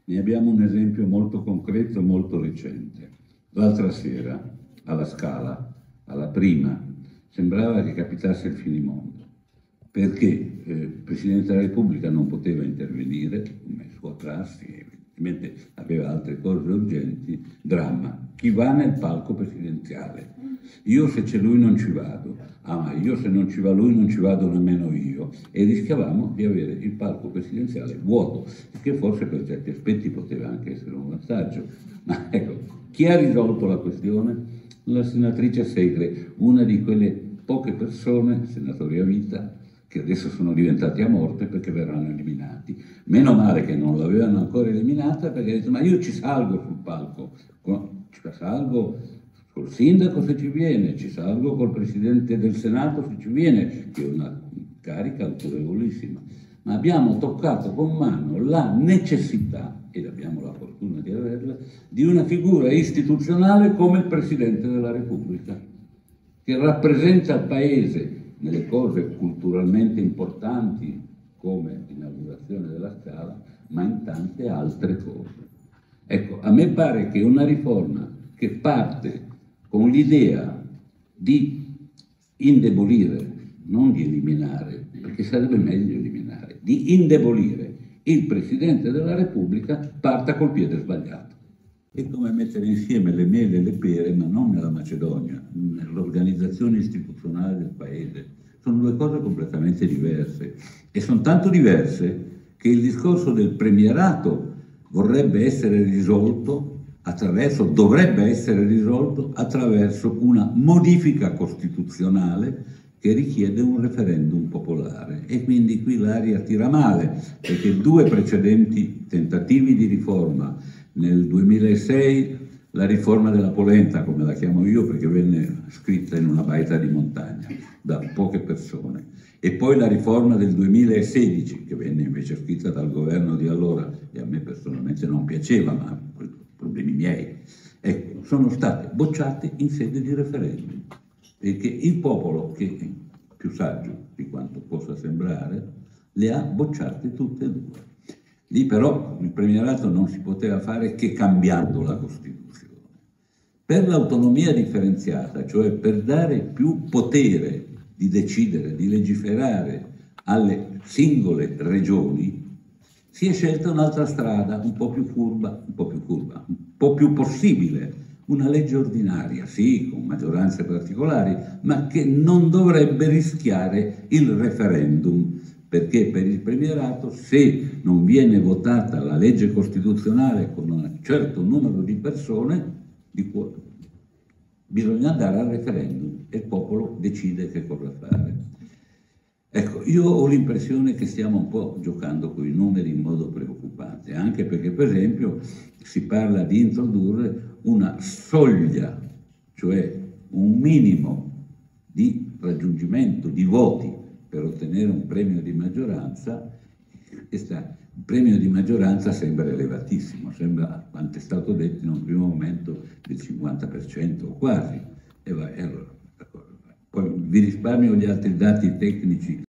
Ne abbiamo un esempio molto concreto, molto recente. L'altra sera, alla Scala, alla prima, sembrava che capitasse il finimondo, perché il Presidente della Repubblica non poteva intervenire, come sua prassi, evidentemente aveva altre cose urgenti, dramma. Chi va nel palco presidenziale? Io se c'è lui non ci vado, ma io se non ci va lui non ci vado nemmeno io, e rischiavamo di avere il palco presidenziale vuoto, che forse per certi aspetti poteva anche essere un vantaggio. Ma ecco, chi ha risolto la questione? La senatrice Segre, una di quelle poche persone, senatori a vita, che adesso sono diventati a morte perché verranno eliminati. Meno male che non l'avevano ancora eliminata, perché ha detto: ma io ci salgo sul palco, ci salgo col sindaco se ci viene, ci salgo col presidente del Senato se ci viene, che è una carica autorevolissima. Ma abbiamo toccato con mano la necessità, ed abbiamo la fortuna di averla, di una figura istituzionale come il Presidente della Repubblica, che rappresenta il Paese nelle cose culturalmente importanti come l'inaugurazione della Scala, ma in tante altre cose. Ecco, a me pare che una riforma che parte con l'idea di indebolire, non di eliminare, perché sarebbe meglio eliminare, di indebolire il Presidente della Repubblica, parta col piede sbagliato. È come mettere insieme le mele e le pere, ma non nella Macedonia, nell'organizzazione istituzionale del Paese. Sono due cose completamente diverse, e sono tanto diverse che il discorso del premierato dovrebbe essere risolto attraverso una modifica costituzionale che richiede un referendum popolare, e quindi qui l'aria tira male, perché due precedenti tentativi di riforma, nel 2006 la riforma della polenta, come la chiamo io perché venne scritta in una baita di montagna da poche persone, e poi la riforma del 2016 che venne invece scritta dal governo di allora, e a me personalmente non piaceva, ma problemi miei, ecco, sono state bocciate in sede di referendum, perché il popolo, che è più saggio di quanto possa sembrare, le ha bocciate tutte e due. Lì però il premierato non si poteva fare che cambiando la Costituzione. Per l'autonomia differenziata, cioè per dare più potere di decidere, di legiferare alle singole regioni, si è scelta un'altra strada, un po' più curva, un po' più possibile, una legge ordinaria, sì, con maggioranze particolari, ma che non dovrebbe rischiare il referendum, perché per il premierato, se non viene votata la legge costituzionale con un certo numero di persone, bisogna andare al referendum e il popolo decide che cosa fare. Ecco, io ho l'impressione che stiamo un po' giocando con i numeri in modo preoccupante, anche perché per esempio si parla di introdurre una soglia, cioè un minimo di raggiungimento di voti per ottenere un premio di maggioranza. Il premio di maggioranza sembra elevatissimo, sembra, quanto è stato detto in un primo momento, del 50% o quasi. Allora, poi vi risparmio gli altri dati tecnici